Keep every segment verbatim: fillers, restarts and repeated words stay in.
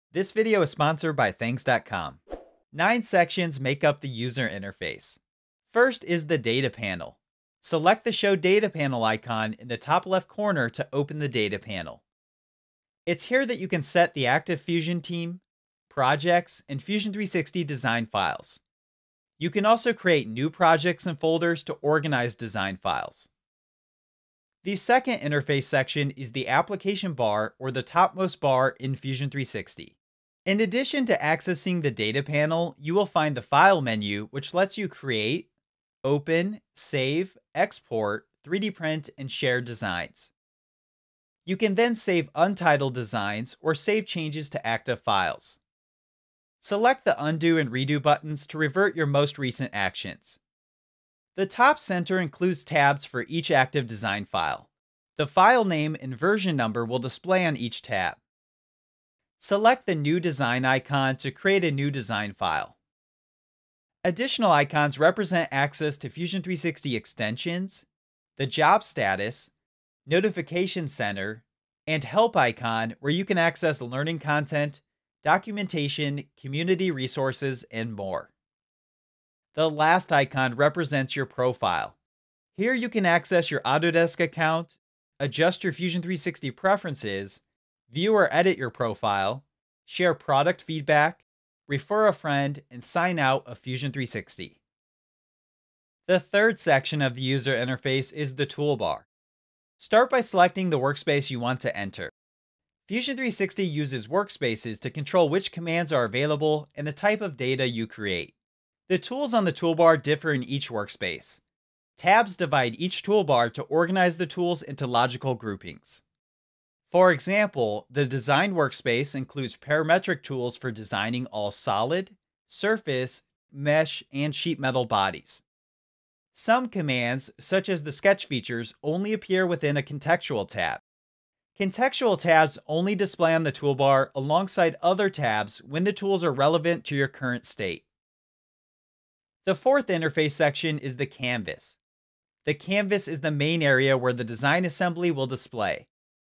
This video is sponsored by Things dot com. Nine sections make up the user interface. First is the Data panel. Select the Show Data panel icon in the top left corner to open the Data panel. It's here that you can set the active Fusion team, projects, and Fusion three sixty design files. You can also create new projects and folders to organize design files. The second interface section is the application bar, or the topmost bar in Fusion three sixty. In addition to accessing the Data panel, you will find the File menu, which lets you create, open, save, export, three D print, and share designs. You can then save untitled designs or save changes to active files. Select the Undo and Redo buttons to revert your most recent actions. The top center includes tabs for each active design file. The file name and version number will display on each tab. Select the New Design icon to create a new design file. Additional icons represent access to Fusion three sixty extensions, the job status, notification center, and help icon, where you can access learning content, documentation, community resources, and more. The last icon represents your profile. Here you can access your Autodesk account, adjust your Fusion three sixty preferences, view or edit your profile, share product feedback, refer a friend, and sign out of Fusion three sixty. The third section of the user interface is the toolbar. Start by selecting the workspace you want to enter. Fusion three sixty uses workspaces to control which commands are available and the type of data you create. The tools on the toolbar differ in each workspace. Tabs divide each toolbar to organize the tools into logical groupings. For example, the Design workspace includes parametric tools for designing all solid, surface, mesh, and sheet metal bodies. Some commands, such as the sketch features, only appear within a contextual tab. Contextual tabs only display on the toolbar alongside other tabs when the tools are relevant to your current state. The fourth interface section is the canvas. The canvas is the main area where the design assembly will display.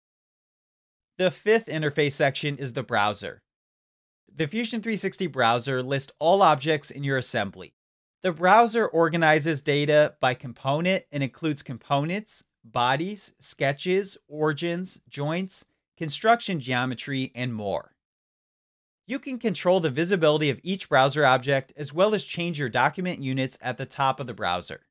The fifth interface section is the browser. The Fusion three sixty browser lists all objects in your assembly. The browser organizes data by component and includes components, bodies, sketches, origins, joints, construction geometry, and more. You can control the visibility of each browser object as well as change your document units at the top of the browser.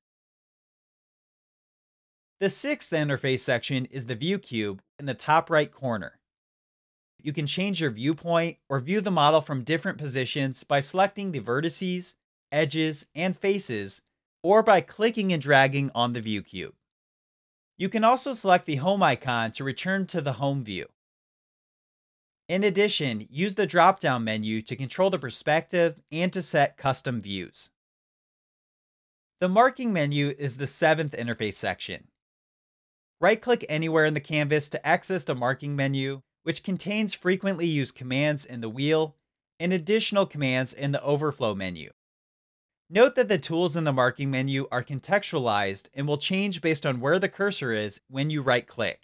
The sixth interface section is the ViewCube in the top right corner. You can change your viewpoint or view the model from different positions by selecting the vertices, edges, and faces, or by clicking and dragging on the ViewCube. You can also select the Home icon to return to the Home view. In addition, use the drop-down menu to control the perspective and to set custom views. The Marking menu is the seventh interface section. Right-click anywhere in the canvas to access the Marking menu, which contains frequently used commands in the wheel and additional commands in the Overflow menu. Note that the tools in the Marking menu are contextualized and will change based on where the cursor is when you right-click.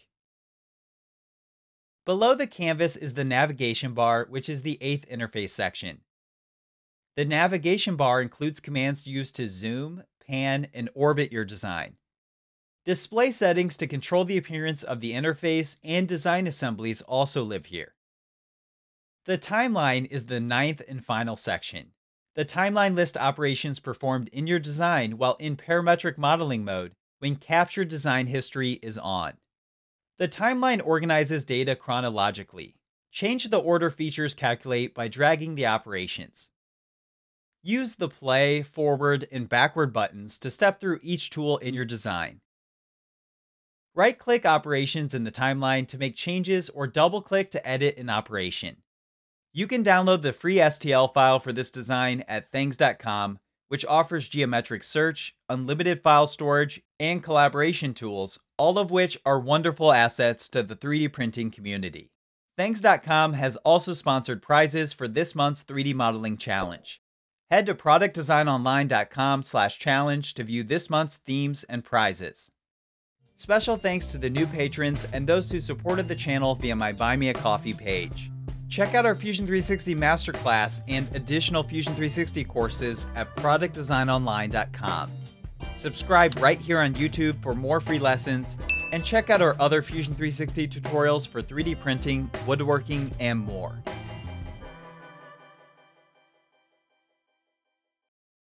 Below the canvas is the Navigation bar, which is the eighth interface section. The Navigation bar includes commands used to zoom, pan, and orbit your design. Display settings to control the appearance of the interface and design assemblies also live here. The Timeline is the ninth and final section. The timeline lists operations performed in your design while in parametric modeling mode when Capture Design History is on. The timeline organizes data chronologically. Change the order features calculate by dragging the operations. Use the play, forward, and backward buttons to step through each tool in your design. Right-click operations in the timeline to make changes or double-click to edit an operation. You can download the free S T L file for this design at Things dot com, which offers geometric search, unlimited file storage, and collaboration tools, all of which are wonderful assets to the three D printing community. Things dot com has also sponsored prizes for this month's three D modeling challenge. Head to product design online dot com slash challenge to view this month's themes and prizes. Special thanks to the new patrons and those who supported the channel via my Buy Me a Coffee page. Check out our Fusion three sixty Masterclass and additional Fusion three sixty courses at product design online dot com. Subscribe right here on YouTube for more free lessons, and check out our other Fusion three sixty tutorials for three D printing, woodworking, and more.